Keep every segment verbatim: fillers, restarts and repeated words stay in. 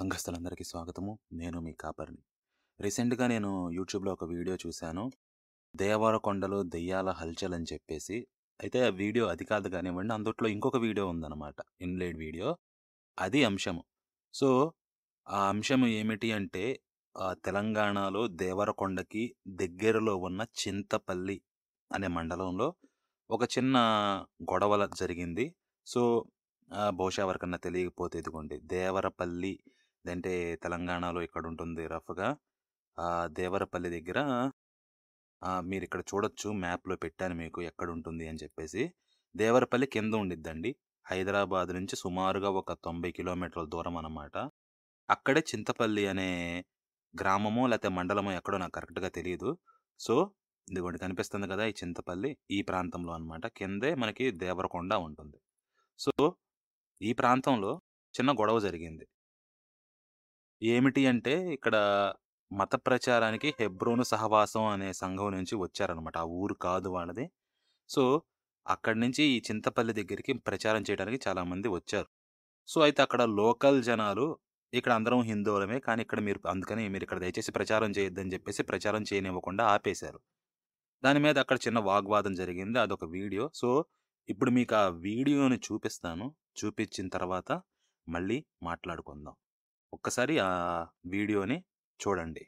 సంఘస్థులందరికీ స్వాగతము. నేను మీ కాపర్ని. రీసెంట్‌గా నేను యూట్యూబ్‌లో ఒక వీడియో చూశాను. దేవరకొండలో దెయ్యాల హల్చల్ అని చెప్పేసి. అయితే ఆ వీడియో అది కాదు కానివ్వండి, అందుట్లో ఇంకొక వీడియో ఉందన్నమాట. Inlaid video. అది అంశము. సో, ఆ అంశం ఏమిటి అంటే ఆహ్, తెలంగాణలో దేవరకొండకి దగ్గరలో ఉన్న చింతపల్లి అనే మండలంలో ఒక చిన్న గొడవల జరిగింది. సో, ఆహ్, బహుశా ఎవరికన్నా తెలియకపోతే ఇదిగోండి దేవరపల్లి అంటే తెలంగాణలో ఇక్కడుంటుంది రఫ్‌గా. ఆహ్, దేవరపల్లి దగ్గర ఆహ్, మీరిక్కడ చూడొచ్చు మ్యాప్‌లో పెట్టాను మీకు ఎక్కడుంటుంది అని చెప్పేసి. దేవరపల్లి కింద ఉండిద్దండి. హైదరాబాద్ నుంచి సుమారుగా ఒక తొంభై కిలోమీటర్ల దూరం అన్నమాట. అక్కడే చింతపల్లి అనే గ్రామమో లేతే మండలమో ఎక్కడో నాకు కరెక్ట్‌గా తెలీదు. సో, ఇదిగోండి కనిపిస్తుంది కదా! ఈ చింతపల్లి ఈ ప్రాంతంలో అన్నమాట. కిందే మనకి దేవరకొండ ఉంటుంది. సో, ఈ ప్రాంతంలో చిన్న గొడవ జరిగింది. ఏమిటి అంటే ఇక్కడ మత ప్రచారానికి హెబ్రోను సహవాసం అనే సంఘం నుంచి వచ్చారనమాట. ఆ ఊరు కాదు వాళ్ళది. సో, అక్కడి నుంచి ఈ చింతపల్లి దగ్గరికి ప్రచారం చేయడానికి చాలామంది వచ్చారు. సో, అయితే అక్కడ లోకల్ జనాలు ఇక్కడ అందరం హిందువులమే. కానీ ఇక్కడ మీరు అందుకని మీరిక్కడ దయచేసి ప్రచారం చేయొద్దని చెప్పేసి ప్రచారం చేయనివ్వకుండా ఆపేశారు. దాని మీద అక్కడ చిన్న వాగ్వాదం జరిగింది. అదొక వీడియో. సో, ఇప్పుడు మీకు ఆ వీడియోని చూపిస్తాను. చూపించిన తర్వాత మళ్ళీ మాట్లాడుకుందాం. ఒక్కసారి ఆ వీడియోని చూడండి.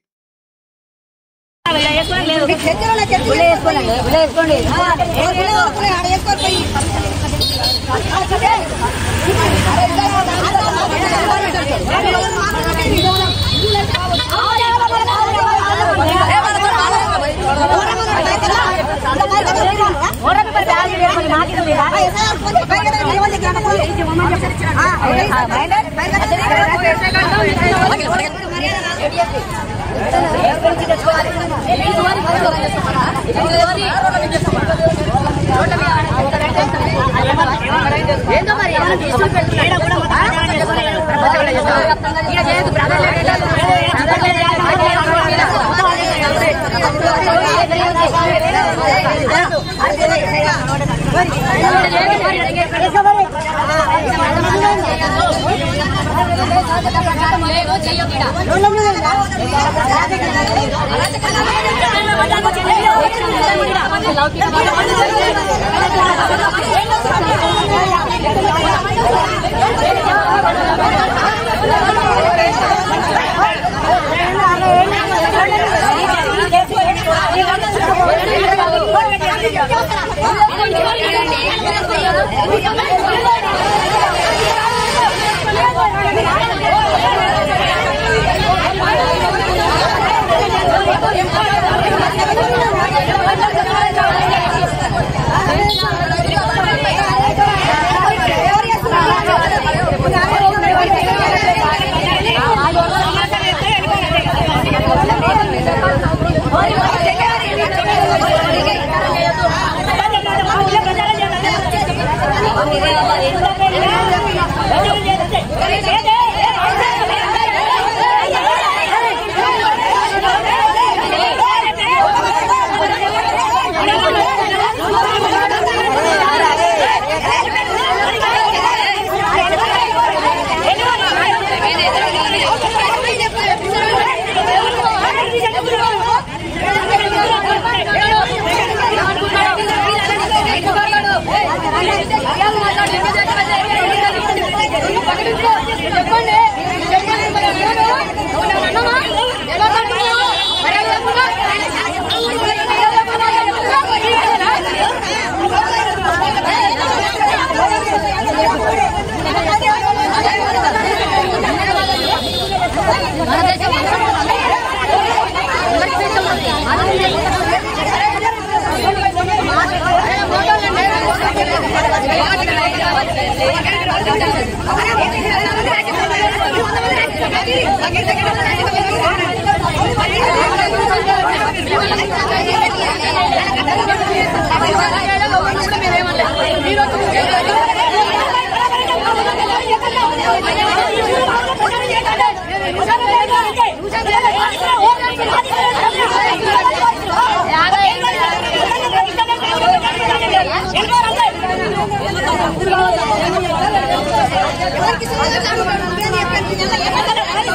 ఎవరికి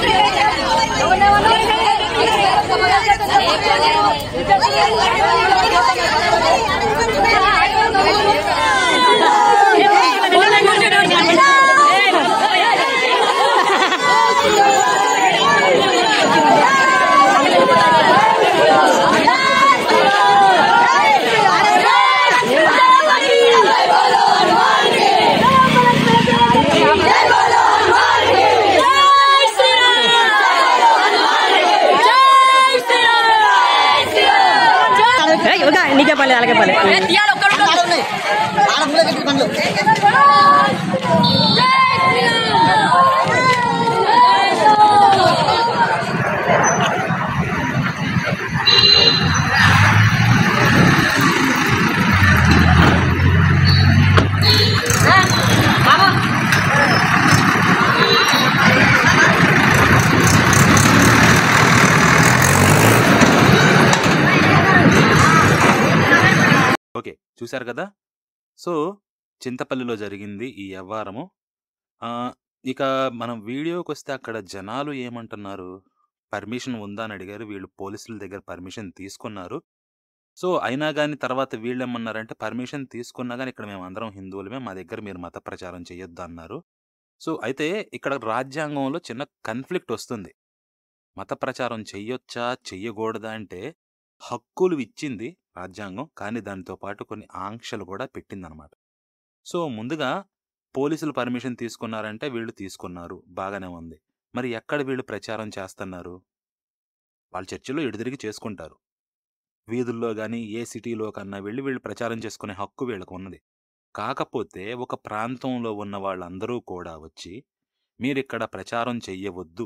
నీకే పని అలాగే పని ఓకే, చూశారు కదా. సో చింతపల్లిలో జరిగింది ఈ వ్యవహారము. ఇక మనం వీడియోకి వస్తే అక్కడ జనాలు ఏమంటున్నారు, పర్మిషన్ ఉందా అని అడిగారు. వీళ్ళు పోలీసుల దగ్గర పర్మిషన్ తీసుకున్నారు. సో అయినా కానీ తర్వాత వీళ్ళు ఏమన్నారంటే, పర్మిషన్ తీసుకున్నా కానీ ఇక్కడ మేము అందరం హిందువులమే, మా దగ్గర మీరు మత ప్రచారం చేయొద్దు అన్నారు. సో అయితే ఇక్కడ రాజ్యాంగంలో చిన్న కన్ఫ్లిక్ట్ వస్తుంది. మత ప్రచారం చెయ్యొచ్చా చెయ్యకూడదా అంటే హక్కులు ఇచ్చింది రాజ్యాంగం, కానీ దానితో పాటు కొన్ని ఆంక్షలు కూడా పెట్టిందనమాట. సో ముందుగా పోలీసులు పర్మిషన్ తీసుకున్నారంటే వీళ్ళు తీసుకున్నారు, బాగానే ఉంది. మరి ఎక్కడ వీళ్ళు ప్రచారం చేస్తున్నారు? వాళ్ళ చర్చిలో ఎడుదిరిగి చేసుకుంటారు. వీధుల్లో కానీ ఏ సిటీలో కన్నా వెళ్ళి వీళ్ళు ప్రచారం చేసుకునే హక్కు వీళ్ళకు ఉన్నది. కాకపోతే ఒక ప్రాంతంలో ఉన్న వాళ్ళందరూ కూడా వచ్చి మీరిక్కడ ప్రచారం చెయ్యవద్దు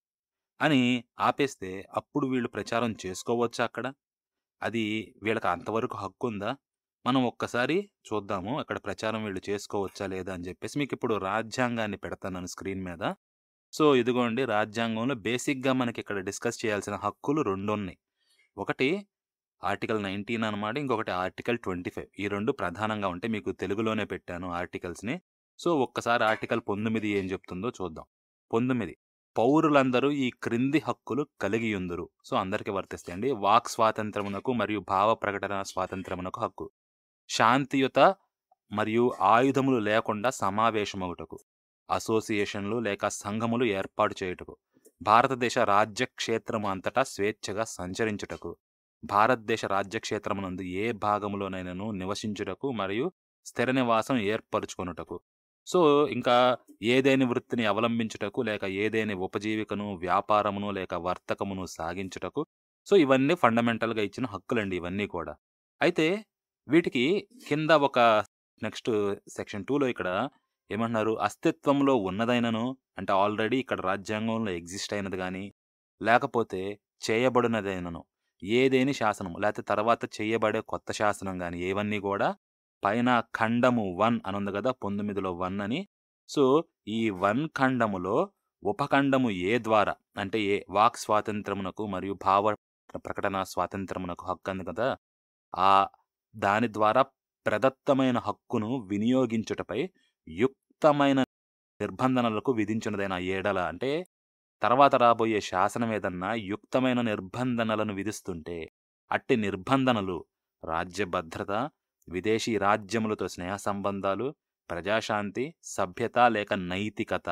అని ఆపేస్తే అప్పుడు వీళ్ళు ప్రచారం చేసుకోవచ్చా అక్కడ? అది వీళ్ళకి అంతవరకు హక్కు ఉందా? మనం ఒక్కసారి చూద్దాము అక్కడ ప్రచారం వీళ్ళు చేసుకోవచ్చా లేదా అని చెప్పేసి. మీకు ఇప్పుడు రాజ్యాంగాన్ని పెడతాను స్క్రీన్ మీద. సో ఇదిగోండి, రాజ్యాంగంలో బేసిక్గా మనకి ఇక్కడ డిస్కస్ చేయాల్సిన హక్కులు రెండు ఉన్నాయి. ఒకటి ఆర్టికల్ నైన్టీన్ అనమాట, ఇంకొకటి ఆర్టికల్ ట్వంటీ ఫైవ్. ఈ రెండు ప్రధానంగా ఉంటాయి. మీకు తెలుగులోనే పెట్టాను ఆర్టికల్స్ని. సో ఒక్కసారి ఆర్టికల్ పంతొమ్మిది ఏం చెప్తుందో చూద్దాం. పంతొమ్మిది, పౌరులందరూ ఈ క్రింది హక్కులు కలిగి ఉందరు. సో అందరికీ వర్తిస్తాయండి. వాక్ స్వాతంత్రమునకు మరియు భావ ప్రకటన స్వాతంత్రమునకు హక్కు, శాంతియుత మరియు ఆయుధములు లేకుండా సమావేశమవుటకు, అసోసియేషన్లు లేక సంఘములు ఏర్పాటు చేయుటకు, భారతదేశ రాజ్యక్షేత్రము అంతటా స్వేచ్ఛగా సంచరించుటకు, భారతదేశ రాజ్యక్షేత్రమునందు ఏ భాగములోనైనాను నివసించుటకు మరియు స్థిర నివాసం ఏర్పరచుకొనుటకు. సో ఇంకా ఏదేని వృత్తిని అవలంబించుటకు లేక ఏదేని ఉపజీవికను, వ్యాపారమును లేక వర్తకమును సాగించుటకు. సో ఇవన్నీ ఫండమెంటల్గా ఇచ్చిన హక్కులండి ఇవన్నీ కూడా. అయితే వీటికి కింద ఒక నెక్స్ట్ సెక్షన్ టూలో ఇక్కడ ఏమంటున్నారు, అస్తిత్వంలో ఉన్నదైనను అంటే ఆల్రెడీ ఇక్కడ రాజ్యాంగంలో ఎగ్జిస్ట్ అయినది కానీ లేకపోతే చేయబడినదైనను ఏదేని శాసనం లేకపోతే తర్వాత చేయబడే కొత్త శాసనం కానీ ఏవన్నీ కూడా పైన ఖండము వన్ అని ఉంది కదా, పంతొమ్మిదిలో వన్ అని. సో ఈ వన్ ఖండములో ఉపఖండము ఏ ద్వారా అంటే ఏ వాక్ స్వాతంత్రమునకు మరియు భావ ప్రకటన స్వాతంత్రమునకు హక్కు అంది కదా, ఆ దాని ద్వారా ప్రదత్తమైన హక్కును వినియోగించుటపై యుక్తమైన నిర్బంధనలకు విధించినదైన ఏడల అంటే తర్వాత రాబోయే శాసనం ఏదన్నా యుక్తమైన నిర్బంధనలను విధిస్తుంటే అట్టి నిర్బంధనలు రాజ్య భద్రత, విదేశీ రాజ్యములతో స్నేహ సంబంధాలు, ప్రజాశాంతి, సభ్యత లేక నైతికత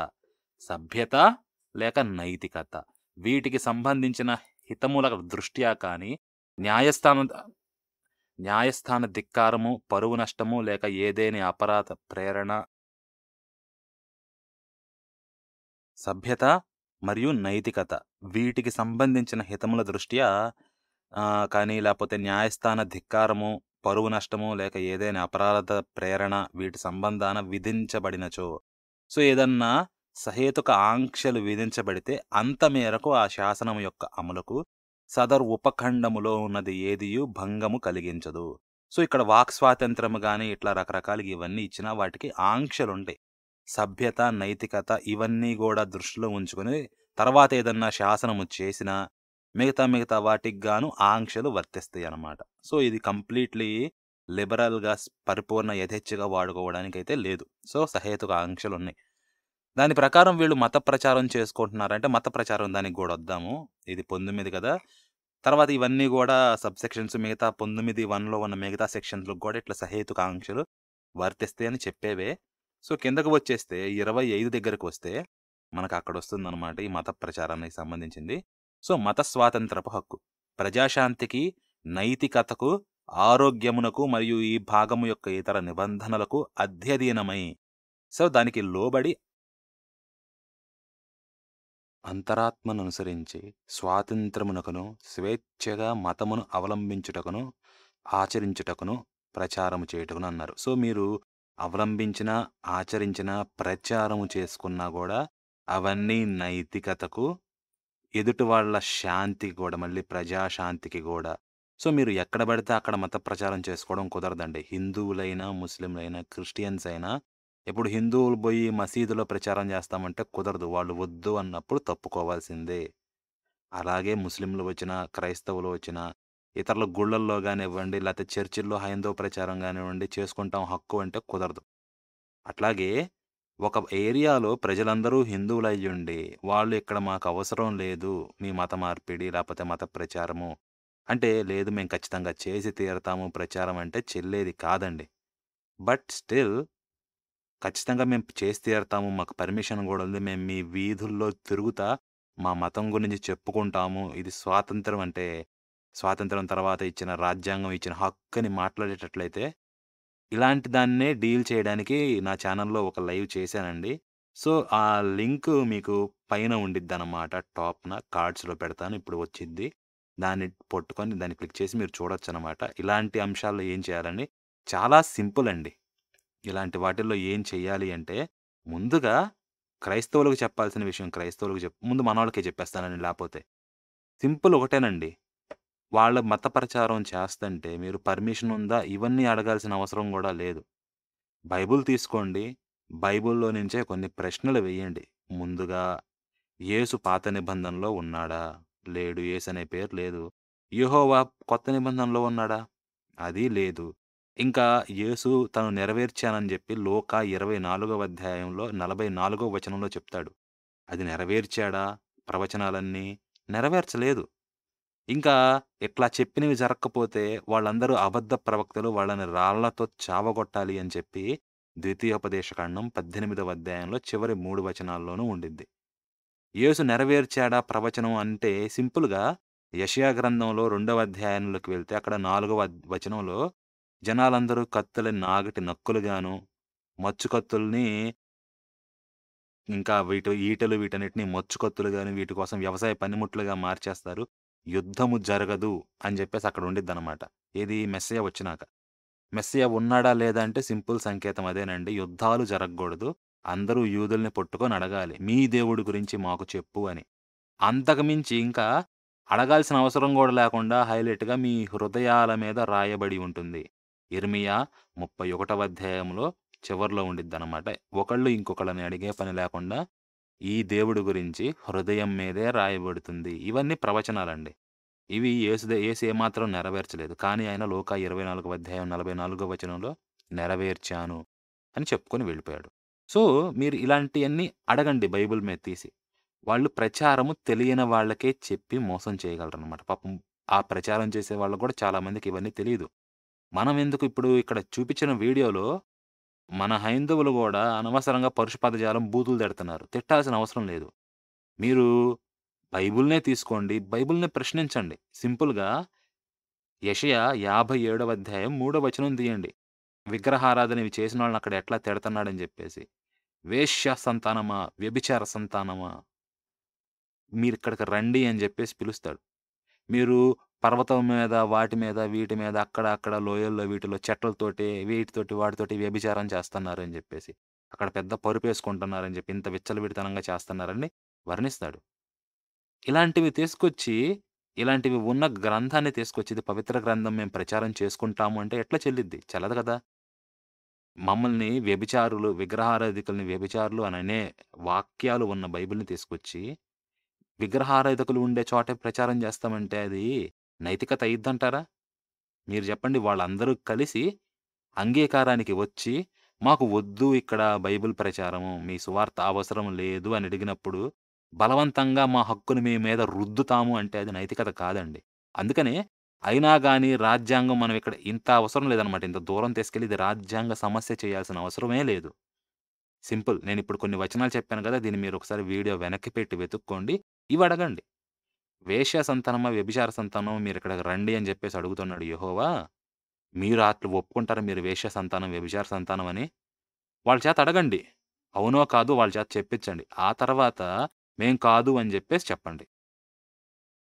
సభ్యత లేక నైతికత వీటికి సంబంధించిన హితముల దృష్ట్యా కానీ న్యాయస్థాన న్యాయస్థాన ధిక్కారము, పరువు నష్టము లేక ఏదేని అపరాధ ప్రేరణ, సభ్యత మరియు నైతికత వీటికి సంబంధించిన హితముల దృష్ట్యా కానీ లేకపోతే న్యాయస్థాన ధిక్కారము, పరువు నష్టము లేక ఏదైనా అపరాధ ప్రేరణ వీటి సంబంధాన విధించబడినచో, సో ఏదన్నా సహేతుక ఆంక్షలు విధించబడితే అంత మేరకు ఆ శాసనం యొక్క అమలుకు సదరు ఉపఖండములో ఉన్నది ఏదియు భంగము కలిగించదు. సో ఇక్కడ వాక్ స్వాతంత్రము కానీ ఇట్లా రకరకాలుగా ఇవన్నీ ఇచ్చినా వాటికి ఆంక్షలు ఉంటాయి. సభ్యత, నైతికత ఇవన్నీ కూడా దృష్టిలో ఉంచుకొని తర్వాత ఏదన్నా శాసనము చేసినా మిగతా మిగతా వాటికి గాను ఆంక్షలు వర్తిస్తాయి అన్నమాట. సో ఇది కంప్లీట్లీ లిబరల్గా పరిపూర్ణ యథేచ్ఛగా వాడుకోవడానికి అయితే లేదు. సో సహేతుక ఆంక్షలు ఉన్నాయి. దాని ప్రకారం వీళ్ళు మత ప్రచారం చేసుకుంటున్నారంటే మత ప్రచారం దానికి కూడా వద్దాము. ఇది పంతొమ్మిది కదా, తర్వాత ఇవన్నీ కూడా సబ్ సెక్షన్స్ మిగతా పంతొమ్మిది వన్లో ఉన్న మిగతా సెక్షన్లకు కూడా ఇట్లా సహేతుక ఆంక్షలు వర్తిస్తాయి అని చెప్పేవే. సో కిందకు వచ్చేస్తే ఇరవై ఐదు దగ్గరకు వస్తే మనకు అక్కడ వస్తుందన్నమాట ఈ మత ప్రచారానికి సంబంధించింది. సో మత స్వాతంత్రపు హక్కు ప్రజాశాంతికి, నైతికతకు, ఆరోగ్యమునకు మరియు ఈ భాగము యొక్క ఇతర నిబంధనలకు అధ్యయనమై సో దానికి లోబడి అంతరాత్మను అనుసరించి స్వాతంత్రమునకును స్వేచ్ఛగా మతమును అవలంబించుటకును ఆచరించుటకును, ప్రచారము చేయుటకును అన్నారు. సో, మీరు అవలంబించిన, ఆచరించిన, ప్రచారము చేసుకున్నా గూడా అవన్నీ నైతికతకు, ఎదుటి వాళ్ళ శాంతికి గూడా, మళ్ళీ ప్రజాశాంతికి గూడా. సో, మీరు ఎక్కడ బడితే అక్కడ మత ప్రచారం చేసుకోవడం కుదరదండి. హిందువులైనా, ముస్లింలైనా, క్రిస్టియన్స్ అయినా ఇప్పుడు హిందువులు బోయి మసీదులో ప్రచారం జేస్తామంటే కుదరదు. వాళ్ళు వద్దు అన్నప్పుడు తప్పుకోవాల్సిందే. అలాగే ముస్లింలు వచ్చినా, క్రైస్తవులు వచ్చినా, ఇతరుల గుళ్ళల్లో గానివ్వండి, లేతే చర్చిల్లో హైందవ ప్రచారం గానివ్వండి, చేసుకుంటాం హక్కు అంటే కుదరదు. అట్లాగే ఒక ఏరియాలో ప్రజలందరూ హిందువులయ్యుండి, వాళ్ళు ఇక్కడ మాకవసరం లేదు మీ మత మార్పిడి, లేపోతే మత ప్రచారము అంటే, లేదు మేము ఖచ్చితంగా చేసి తీరతాము ప్రచారం అంటే చెల్లేది కాదండి. బట్ స్టిల్ ఖచ్చితంగా మేము చేసి తీరతాము. మాకు పర్మిషన్ గూడా ఉంది. మేము మీ వీధుల్లో తిరుగుతా మా మతం గురించి చెప్పుకుంటాము. ఇది స్వాతంత్రం అంటే, స్వాతంత్రం తర్వాత ఇచ్చిన రాజ్యాంగం ఇచ్చిన హక్కని మాట్లాడేటట్లయితే, ఇలాంటి దాన్నే డీల్ చేయడానికి నా ఛానెల్‌లో ఒక లైవ్ చేశానండి. సో, ఆ లింకు మీకు పైన ఉండిద్దనమాట. టాప్‌న కార్డ్స్‌లో పెడతాను. ఇప్పుడు వచ్చిద్ది. దాన్ని పట్టుకొని దాన్ని క్లిక్ చేసి మీరు చూడొచ్చనమాట. ఇలాంటి అంశాల్లో ఏం చేయాలండి, చాలా సింపుల్ అండి. ఇలాంటి వాటిల్లో ఏం చెయ్యాలి అంటే, ముందుగా క్రైస్తవులకు చెప్పాల్సిన విషయం క్రైస్తవులకు చెప్ ముందు మనోళ్ళకే చెప్పేస్తానండి లేపోతే. సింపుల్ ఒకటేనండి. వాళ్ళ మత ప్రచారం చేస్తంటే మీరు పర్మిషన్ ఉందా? ఇవన్నీ అడగాల్సిన అవసరం గూడా లేదు. బైబుల్ తీసుకోండి. బైబుల్‌లో నుంచే కొన్ని ప్రశ్నలు వేయండి. ముందుగా యేసు పాత నిబంధనలో ఉన్నాడా? లేడు. యేసు అనే పేరు లేదు. యెహోవా కొత్త నిబంధనలో ఉన్నాడా? అది లేదు. ఇంకా యేసు తను నెరవేర్చానని జెప్పి లూకా ఇరవై నాలుగవ అధ్యాయంలో నలభై నాలుగవ వచనంలో చెప్తాడు. అది నెరవేర్చాడా? ప్రవచనాలన్నీ? నెరవేర్చలేదు. ఇంకా ఇట్లా చెప్పినవి జరక్కపోతే వాళ్ళందరూ అబద్ధ ప్రవక్తలు, వాళ్ళని రాళ్లతో చావగొట్టాలి అని చెప్పి ద్వితీయోపదేశకాండం పద్దెనిమిదవ అధ్యాయంలో చివరి మూడు వచనాల్లోనూ ఉండిద్ది. యేసు నెరవేర్చాడా ప్రవచనం అంటే సింపుల్‌గా యెషయా గ్రంథంలో రెండవ అధ్యాయంలోకి వెళ్తే అక్కడ నాలుగవ అద్ వచనంలో జనాలందరూ కత్తులని నాగటి నక్కులుగాను, మచ్చు కత్తుల్ని ఇంకా వీటి ఈటెలు వీటన్నిటిని మచ్చు కత్తులుగాను, వీటి కోసం వ్యవసాయ పనిముట్లుగా మార్చేస్తారు. యుద్ధము జరగదు అని జెప్పేసి అక్కడ ఉండిద్దనమాట. ఏది మెస్సీయ వచ్చినాక. మెస్సీయ ఉన్నాడా లేదా అంటే సింపుల్ సంకేతం అదేనండి. యుద్ధాలు జరగకూడదు. అందరూ యూదుల్ని పట్టుకొని అడగాలి. మీ దేవుడి గురించి మాకు చెప్పు అని. అంతకు మించి ఇంకా అడగాల్సిన అవసరం గూడా లేకుండా హైలైట్‌గా మీ హృదయాల మీద రాయబడి ఉంటుంది. ఇర్మియా ముప్పై ఒకటవ అధ్యాయంలో చివర్లో ఉండిద్దనమాట. ఒకళ్ళు ఇంకొకళ్ళని అడిగే పని లేకుండా ఈ దేవుడి గురించి హృదయం మీదే రాయబడుతుంది. ఇవన్నీ ప్రవచనాలండి. ఇవి యేసుదే యేసు ఏమాత్రం నెరవేర్చలేదు. కానీ ఆయన లూకా ఇరవై నాలుగవ అధ్యాయం నలభై నాలుగవ వచనంలో నెరవేర్చాను అని చెప్పుకొని వెళ్ళిపోయాడు. సో, మీరు ఇలాంటియన్నీ అడగండి బైబిల్ మీద తీసి. వాళ్ళు ప్రచారము తెలియని వాళ్ళకే చెప్పి మోసం చేయగలరనమాట. పాపం ఆ ప్రచారం చేసే వాళ్ళకి గూడా చాలా మందికి ఇవన్నీ తెలీదు. మనం ఎందుకు ఇప్పుడు ఇక్కడ చూపించిన వీడియోలో మన హైందవులు గూడా అనవసరంగా పరుష పదజాలం బూతులు తిడుతున్నారు. తిట్టాల్సిన అవసరం లేదు. మీరు బైబిల్‌నే తీసుకోండి. బైబిల్‌ని ప్రశ్నించండి. సింపుల్‌గా యెషయా యాభై ఏడవ అధ్యాయం మూడో వచనం తీయండి. విగ్రహారాధన ఇవి చేసినోళ్ళని అక్కడ ఎట్లా తిడతన్నాడని జెప్పేసి. వేశ్య సంతానమా, వ్యభిచార సంతానమా, మీరిక్కడికి రండి అని జెప్పేసి పిలుస్తాడు. మీరు పర్వతం మీద, వాటి మీద, వీటి మీద, అక్కడ, అక్కడ లోయల్లో, వీటిలో చెట్లతోటి, వీటితోటి, వాటితోటి వ్యభిచారం చేస్తన్నారని జెప్పేసి. అక్కడ పెద్ద పరుపేసుకుంటున్నారని జెప్పి, ఇంత విచ్చలవిడితనంగా చేస్తన్నారని వర్ణిస్తాడు. ఇలాంటివి తీసుకొచ్చి, ఇలాంటివి ఉన్న గ్రంథాన్ని తీసుకొచ్చి, ఇది పవిత్ర గ్రంథం మేము ప్రచారం చేసుకుంటాము అంటే ఎట్లా చెల్లిద్ది? చెల్లదు గదా! మమ్మల్ని వ్యభిచారులు, విగ్రహారాధికుల్ని వ్యభిచారులు అననే వాక్యాలు ఉన్న బైబిల్‌ని తీసుకొచ్చి, విగ్రహారాధకులు ఉండే చోటే ప్రచారం జేస్తామంటే అది నైతికత అయ్యిద్దంటారా? మీరు జెప్పండి. వాళ్ళందరూ కలిసి అంగీకారానికి వచ్చి, మాకు వద్దు ఇక్కడ బైబిల్ ప్రచారము, మీ సువార్త అవసరం లేదు అని అడిగినప్పుడు, బలవంతంగా మా హక్కుని మీ మీద రుద్దుతాము అంటే అది నైతికత కాదండి. అందుకనే అయినా గాని రాజ్యాంగం మనం ఇక్కడ ఇంత అవసరం లేదనమాట. ఇంత దూరం తీసుకెళ్ళి ఇది రాజ్యాంగ సమస్య చేయాల్సిన అవసరమే లేదు. సింపుల్. నేనిప్పుడు కొన్ని వచనాలు చెప్పాను గదా! దీన్ని మీరొకసారి వీడియో వెనక్కి పెట్టి వెతుక్కోండి. ఇవడగండి. వేశ్య సంతానమా, వ్యభిచార సంతానమా మీరిక్కడికి రండి అని జెప్పేసి అడుగుతున్నాడు యెహోవా. మీరు అట్లు ఒప్పుకుంటారా మీరు వేశ్య సంతానం, వ్యభిచార సంతానం అని? వాళ్ళ చేత అడగండి. అవునో, కాదో వాళ్ళ చేత చెప్పించండి. ఆ తర్వాత మేం కాదు అని జెప్పేసి చెప్పండి.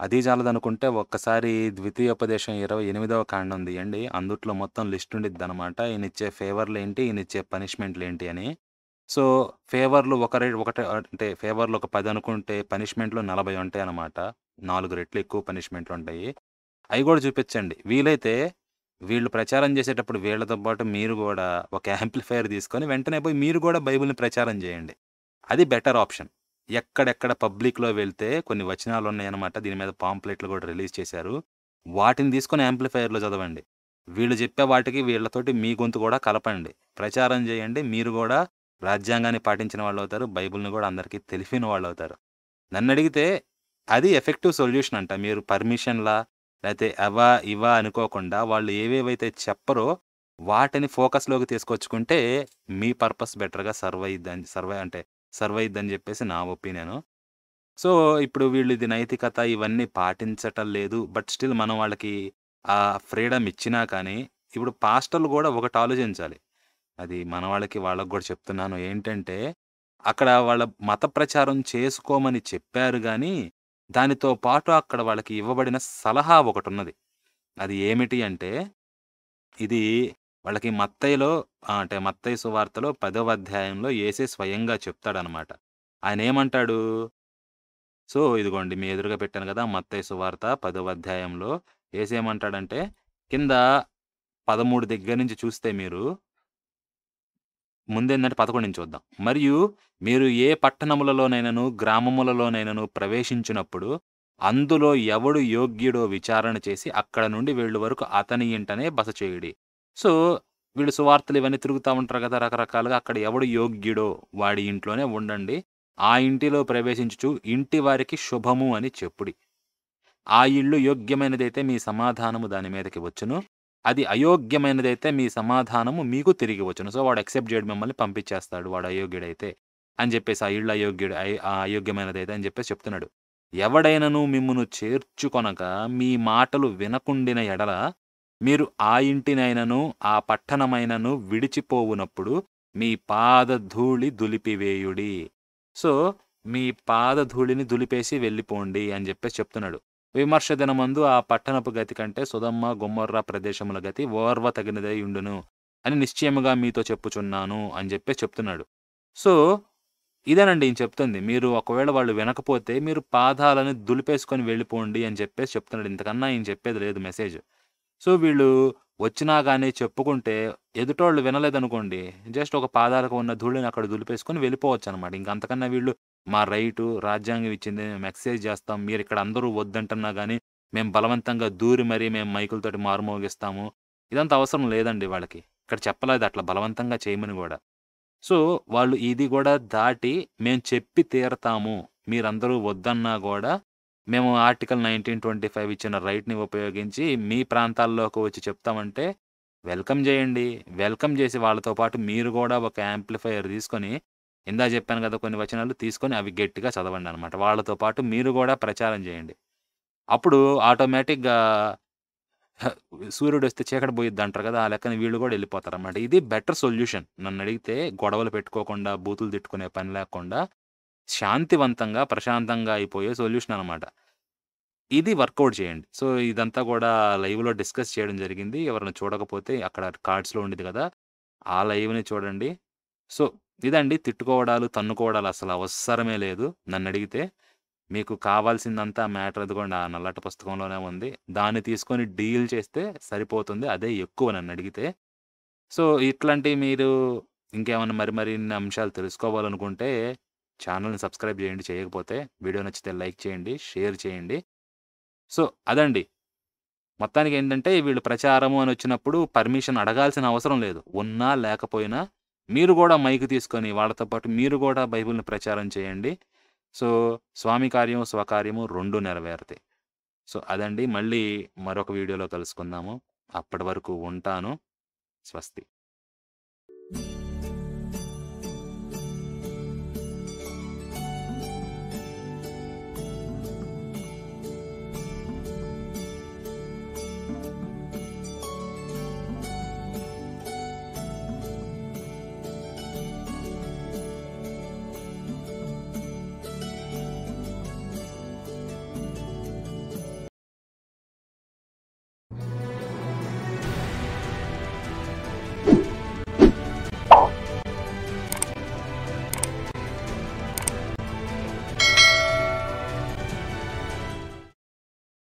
అది చాలదనుకుంటే ఒక్కసారి ద్వితీయోపదేశం ఇరవై ఎనిమిదవ కాండం తీయండి. అందుట్లో మొత్తం లిస్ట్ ఉండిద్దనమాట. ఈయనిచ్చే ఫేవర్‌లేంటి, ఈయనిచ్చే పనిష్మెంట్‌లేంటి అని. సో, ఫేవర్‌లు ఒక రే ఒకటే అంటే ఫేవర్‌లు ఒక పది అనుకుంటే పనిష్మెంట్‌లు నలభై ఉంటాయనమాట. నాలుగు రెట్లు ఎక్కువ పనిష్మెంట్‌లుంటాయి. అయి గూడా చూపిచ్చండి. వీలైతే వీళ్ళు ప్రచారం చేసేటప్పుడు వీళ్ళతో పాటు మీరు గూడా ఒక యాంప్లిఫైయర్ తీసుకొని వెంటనే పోయి మీరు గూడా బైబిల్‌ని ప్రచారం చేయండి. అది బెటర్ ఆప్షన్. ఎక్కడెక్కడ పబ్లిక్‌లో వెళ్తే కొన్ని వచనాలున్నాయనమాట. దీని మీద పాంప్లెట్‌లు గూడా రిలీజ్ చేశారు. వాటిని తీసుకొని యాంప్లిఫైయర్‌లో చదవండి. వీళ్ళు చెప్పే వాటికి వీళ్ళతోటి మీ గొంతు గూడా కలపండి. ప్రచారం చేయండి. మీరు గూడా రాజ్యాంగాన్ని పాటించిన వాళ్ళవుతారు. బైబిల్‌ని గూడా అందరికీ తెలిసిన వాళ్ళవుతారు. నన్నడిగితే అది ఎఫెక్టివ్ సొల్యూషన్ అంట. మీరు పర్మిషన్‌లా లేతే అవా, ఇవా అనుకోకుండా వాళ్ళు ఏవేవైతే చెప్పరో వాటిని ఫోకస్‌లోకి తీసుకొచ్చుకుంటే మీ పర్పస్ బెటర్‌గా సర్వ్ అయ్యిద్దని సర్వై అంటే సర్వ్ అయ్యిద్దని జెప్పేసి నా ఒపీనియను. సో, ఇప్పుడు వీళ్ళు ఇది నైతికత ఇవన్నీ పాటించటం లేదు. బట్ స్టిల్ మనం వాళ్ళకి ఆ ఫ్రీడమ్ ఇచ్చినా కానీ, ఇప్పుడు పాస్టర్‌లు గూడా ఒకటి ఆలోచించాలి. అది మన వాళ్ళకి వాళ్ళకి గూడా చెప్తున్నాను. ఏంటంటే, అక్కడ వాళ్ళ మత ప్రచారం చేసుకోమని చెప్పారు గానీ, దానితో పాటు అక్కడ వాళ్ళకి ఇవ్వబడిన సలహా ఒకటున్నది. అది ఏమిటి అంటే, ఇది వాళ్ళకి మత్తయిలో ఆహ్, అంటే మత్తయి సువార్తలో పదవ అధ్యాయంలో యేసే స్వయంగా చెప్తాడనమాట. ఆయనేమంటాడు? సో, ఇదిగోండి మీ ఎదురుగా పెట్టాను గదా! మత్తయి సువార్త పదవ అధ్యాయంలో యేసేమంటాడంటే, కింద పదమూడు దగ్గర నుంచి చూస్తే మీరు ముందేందంటే పదకొండు నుంచి చూద్దాం. మరియు మీరు ఏ పట్టణములలోనైనను, గ్రామములలోనైనను ప్రవేశించినప్పుడు, అందులో ఎవడు యోగ్యుడో విచారణ చేసి, అక్కడ నుండి వెళ్ళు వరకు అతని ఇంటనే బస చేయుడి. సో, వీళ్ళు సువార్తలు ఇవన్నీ తిరుగుతా ఉంటారు గదా! రకరకాలుగా. అక్కడ ఎవడు యోగ్యుడో వాడి ఇంట్లోనే ఉండండి. ఆ ఇంటిలో ప్రవేశించుచు ఇంటి వారికి శుభము అని చెప్పుడి. ఆ ఇల్లు యోగ్యమైనదైతే మీ సమాధానము దాని మీదకి వచ్చును. అది అయోగ్యమైనదైతే మీ సమాధానము మీకు తిరిగి వచ్చును. సో, వాడు యాక్సెప్ట్ చేయడు మిమ్మల్ని పంపించేస్తాడు వాడు అయోగ్యుడైతే అని చెప్పేసి, ఆ ఇల్లు అయోగ్యుడు అయ్ ఆ అయోగ్యమైనదైతే అని చెప్పేసి చెప్తున్నాడు. ఎవడైనను మిమ్మును చేర్చుకొనక మీ మాటలు వినకుండిన ఎడల, మీరు ఆ ఇంటినైనను, ఆ పట్టణమైనను విడిచిపోవునప్పుడు మీ పాదధూళి దులిపివేయుడి. సో, మీ పాదధూళిని దులిపేసి వెళ్ళిపోండి అని జెప్పేసి చెప్తున్నాడు. విమర్శ దినమందు ఆ పట్టణపు గతి కంటే సొదొమ, గొమొర్రా ప్రదేశముల గతి ఓర్వతగినదై ఉండును అని నిశ్చయముగా మీతో చెప్పుచున్నాను అని జెప్పేసి చెప్తున్నాడు. సో, ఇదేనండి ఈయన చెప్తుంది. మీరు ఒకవేళ వాళ్ళు వినకపోతే మీరు పాదాలను దులిపేసుకొని వెళ్ళిపోండి అని చెప్పేసి చెప్తున్నాడు. ఇంతకన్నా ఈయన చెప్పేది లేదు మెసేజ్. సో, వీళ్ళు వచ్చినా గాని చెప్పుకుంటే ఎదుటోళ్ళు వినలేదనుకోండి, జస్ట్ ఒక పాదాలకు ఉన్న ధూళిని అక్కడ దులిపేసుకొని వెళ్ళిపోవచ్చనమాట. ఇంక అంతకన్నా వీళ్ళు మా రైటు, రాజ్యాంగం ఇచ్చింది మేము ఎక్సర్సైజ్ చేస్తాం. మీరిక్కడ అందరూ వద్దంటున్నా గాని, మేము బలవంతంగా దూరి మరీ మేము మైకులతోటి మారుమోగిస్తాము. ఇదంతా అవసరం లేదండి వాళ్ళకి. ఇక్కడ చెప్పలేదు అట్లా బలవంతంగా చేయమని గూడా. సో, వాళ్ళు ఇది గూడా దాటి మేము చెప్పి తీరతాము. మీరందరూ వద్దన్నా గూడా మేము ఆర్టికల్ పంతొమ్మిది ఇరవై ఐదు ఇచ్చిన రైట్‌ని ఉపయోగించి మీ ప్రాంతాల్లోకి వచ్చి చెప్తామంటే వెల్కమ్ జేయండి. వెల్కమ్ జేసి వాళ్ళతో పాటు మీరు గూడా ఒక యాంప్లిఫైయర్ తీసుకొని ఇందాక జెప్పాను గదా! కొన్ని వచనాలు తీసుకొని అవి గట్టిగా చదవండనమాట. వాళ్ళతో పాటు మీరు గూడా ప్రచారం జేయండి. అప్పుడు ఆటోమేటిక్‌గా హ సూర్యుడొస్తే చీకటి పోయిద్దంటారు గదా! ఆ లెక్కన వీళ్ళు గూడా ఎళ్ళిపోతారనమాట. ఇది బెటర్ సొల్యూషన్. నన్నడిగితే గొడవలు పెట్టుకోకుండా, బూతులు తిట్టుకునే పని లేకుండా శాంతివంతంగా, ప్రశాంతంగా అయిపోయే సొల్యూషన్ అనమాట. ఇది వర్కౌట్ చేయండి. సో, ఇదంతా గూడా లైవ్‌లో డిస్కస్ చేయడం జరిగింది. ఎవరైనా చూడకపోతే అక్కడ కార్డ్స్‌లో ఉండిద్ది గదా! ఆ లైవ్‌ని చూడండి. సో, ఇదండి తిట్టుకోవడాలు, తన్నుకోవడాలు అసలు అవసరమే లేదు నన్నడిగితే. మీకు కావాల్సిందంతా మ్యాటర్ అదిగోండి ఆ నల్లటి పుస్తకంలోనే ఉంది. దాన్ని తీసుకొని డీల్ చేస్తే సరిపోతుంది. అదే ఎక్కువ నన్నడిగితే. సో, ఇట్లాంటియి మీరు ఇంకేమన్నా మరి మరిన్ని అంశాలు తెలుసుకోవాలనుకుంటే ఛానెల్‌ని సబ్స్క్రైబ్ జేయండి చేయకపోతే. వీడియో నచ్చితే లైక్ చేయండి, షేర్ చేయండి. సో, అదండి. మొత్తానికేంటంటే వీళ్ళు ప్రచారము అనొచ్చినప్పుడు పర్మిషన్ అడగాల్సిన అవసరం లేదు. ఉన్నా లేకపోయినా మీరు గూడా మైక్ తీసుకొని వాళ్ళతో పాటు మీరు గూడా బైబిల్‌ని ప్రచారం చేయండి. సో, స్వామి కార్యం, స్వకార్యము రెండు నెరవేరుతాయి. సో, అదండి. మళ్ళీ మరొక వీడియోలో కలుసుకుందాము. అప్పటి వరకు ఉంటాను. స్వస్తి.